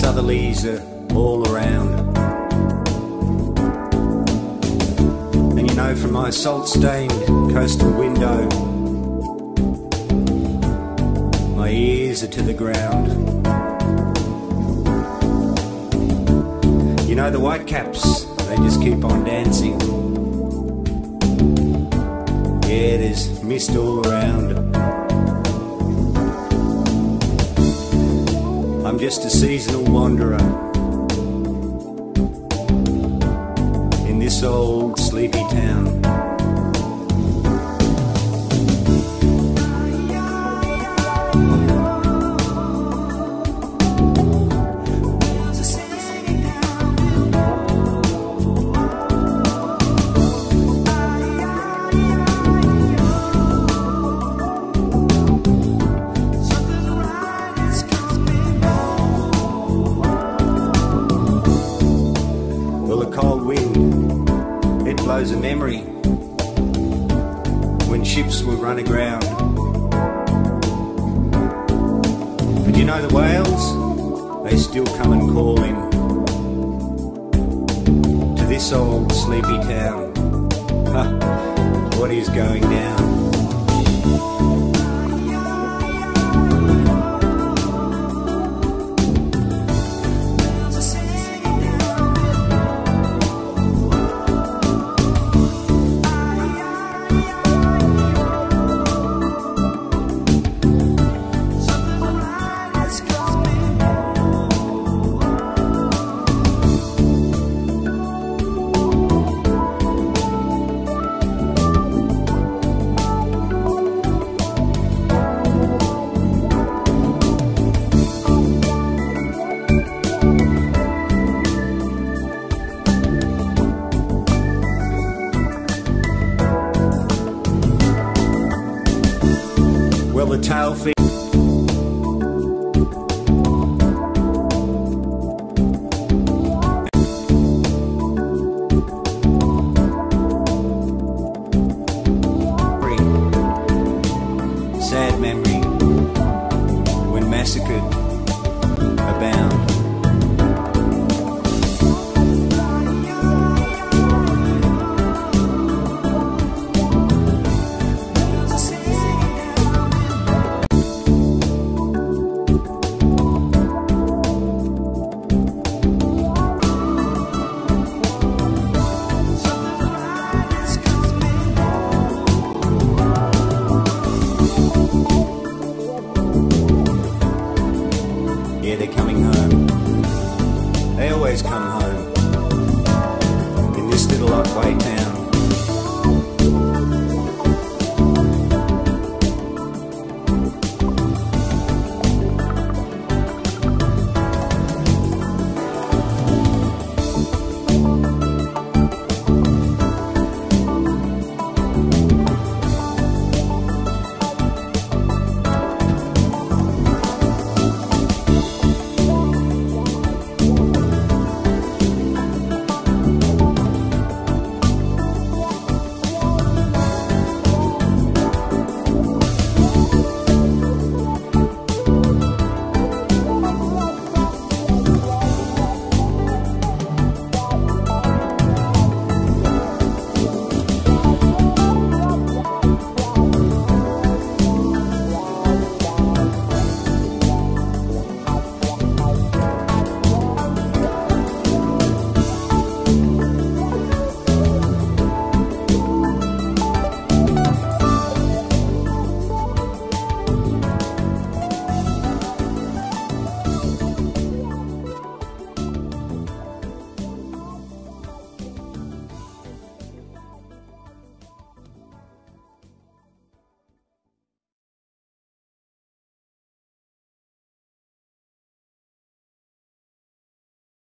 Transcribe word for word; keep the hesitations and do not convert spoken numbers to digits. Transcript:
southerlies are all around. And you know, from my salt-stained coastal window, my ears are to the ground. You know, the whitecaps, they just keep on dancing. Yeah, there's mist all around. I'm just a seasonal wanderer in this old sleepy town. A memory when ships would run aground. But you know, the whales, they still come and call in to this old sleepy town. Huh, what is going down? Well, the tail fin sad memory when massacred abound. Yeah, they're coming home. They always come home in this little white